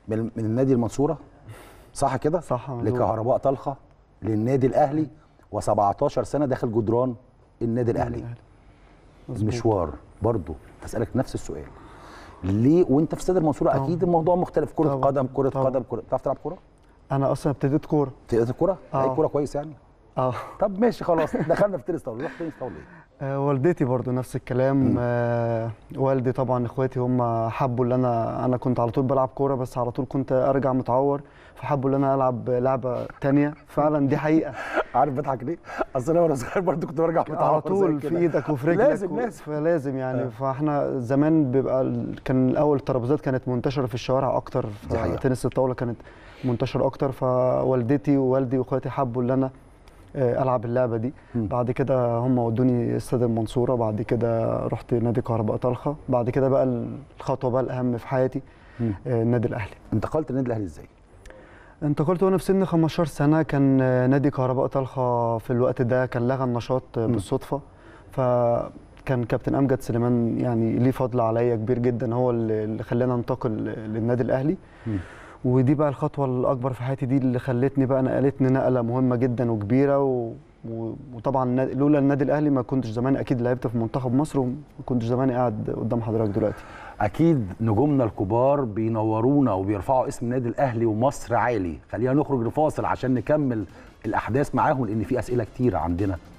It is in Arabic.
من النادي المنصوره، صح كده؟ صح. لكهرباء طلخه للنادي الاهلي، و17 سنه داخل جدران النادي الاهلي. المشوار برضه هسالك نفس السؤال، ليه وانت في استاد المنصوره؟ اكيد الموضوع مختلف، كره قدم، كره قدم، بتعرف تلعب كوره؟ انا اصلا ابتديت كوره. ابتديت كوره؟ لعيب كوره كويس يعني؟ طب ماشي خلاص، دخلنا في تنس طاوله. رحت تنس طاوله ايه؟ والدتي برضو نفس الكلام. والدي طبعا، اخواتي هم حبوا ان انا كنت على طول بلعب كوره، بس على طول كنت ارجع متعور، فحبوا ان انا العب لعبه تانية. فعلا دي حقيقه. عارف بضحك ليه؟ اصل انا وانا صغير برضه كنت برجع متعور على طول في ايدك وفي رجلك. لازم فلازم يعني. فاحنا زمان كان الاول الترابيزات كانت منتشره في الشوارع اكتر، تنس الطاوله كانت منتشر اكتر، فوالدتي ووالدي واخواتي حبوا ان انا العب اللعبه دي. بعد كده هم ودوني استاد المنصوره، بعد كده رحت نادي كهرباء طلخه، بعد كده بقى الخطوه بقى الاهم في حياتي النادي الاهلي. انتقلت النادي الاهلي ازاي؟ انتقلت وانا في سن 15 سنه. كان نادي كهرباء طلخه في الوقت ده كان لغى النشاط بالصدفه، فكان كابتن امجد سليمان يعني ليه فضل عليا كبير جدا، هو اللي خلاني انتقل للنادي الاهلي. ودي بقى الخطوه الاكبر في حياتي، دي اللي خلتني بقى نقلتني نقله مهمه جدا وكبيره. وطبعا لولا النادي الاهلي ما كنتش زمان اكيد لعبت في منتخب مصر، وما كنتش زمان قاعد قدام حضرتك دلوقتي. اكيد نجومنا الكبار بينورونا وبيرفعوا اسم النادي الاهلي ومصر عالي. خلينا نخرج لفاصل عشان نكمل الاحداث معاهم، لان في اسئله كتير عندنا